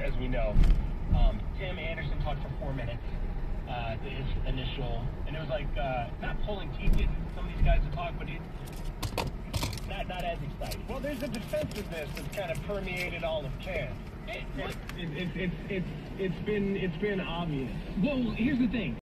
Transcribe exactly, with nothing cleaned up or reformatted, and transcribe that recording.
as we know. Um, Tim Anderson talked for four minutes. Uh, his initial, and it was like uh, not pulling teeth in some of these guys to talk, but it, not not as exciting. Well, there's a defensiveness that's kind of permeated all of camp. It, It, it, it, it's it's it's been it's been obvious. Well, here's the thing.